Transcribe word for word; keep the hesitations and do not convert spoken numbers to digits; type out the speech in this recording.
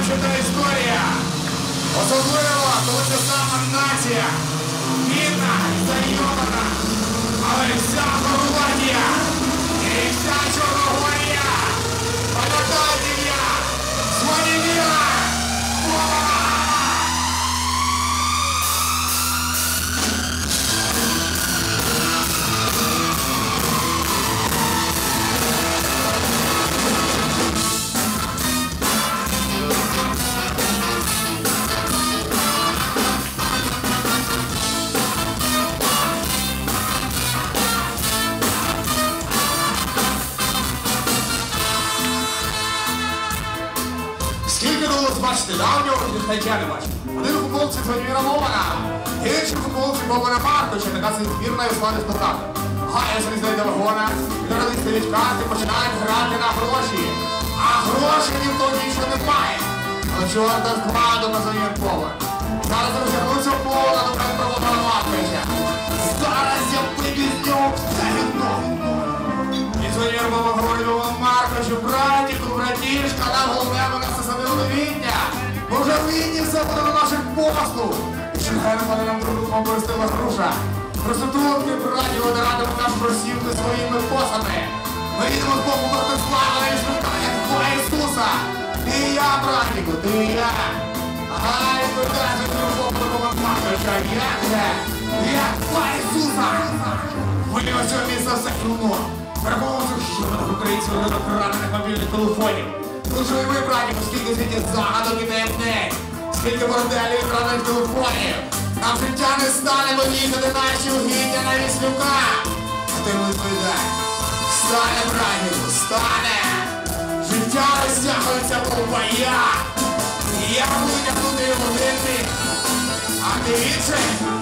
вивчена історія. Особливо, коли це сама нація. Бідна, зайобана, але вся Хорватія і вся Чорногорія. Пам'ятайте я, Звоніміра! Скільки довелося бачити давнього, ніхто не бачив. Один у футболці Звоніміра Мована, інший у футболці Богдана Марковича, така збірна Югославії Спартака. Гає собі знайде вагона, відразу стоять карти, починають грати на гроші. А гроші ніхто нічого не має. Ну чорта з гладом на Звонімір Повар. Зараз розтягнуться повна до краю Богдана Марковича. Зараз я вибізню все вікно. І Звонімір Повар говорить Богдану Марковичу: братіку, братішка, нам головне на нас засадили новіння. Бо вже винні все буде на наших послуг. І Шенген пане нам друг другом пористила груша. Проститутки, браті, водорадимо нашу просівку своїми косами. Ми їдемо з Богу Братислава на вішлюка, як Бога Ісуса. Ти і я, братіку, ти і я. Ага, і питайся другого Бога Марковича, як же? Як Бога Ісуса? Виймо цього місця все круно. Перебувався, що на українців ринок ранених мобільних телефонів. Дуже і ви, братіку, скільки світять загадок і таємниць. Скільки борделів і ранених телефонів. Нам життя не стане, бо їхати наші угіддя на віслюка. А ти йому відповідай: стане, братіку, стане. Життя розтягується по боях. І я буду тягнути його один бік, а ти інший.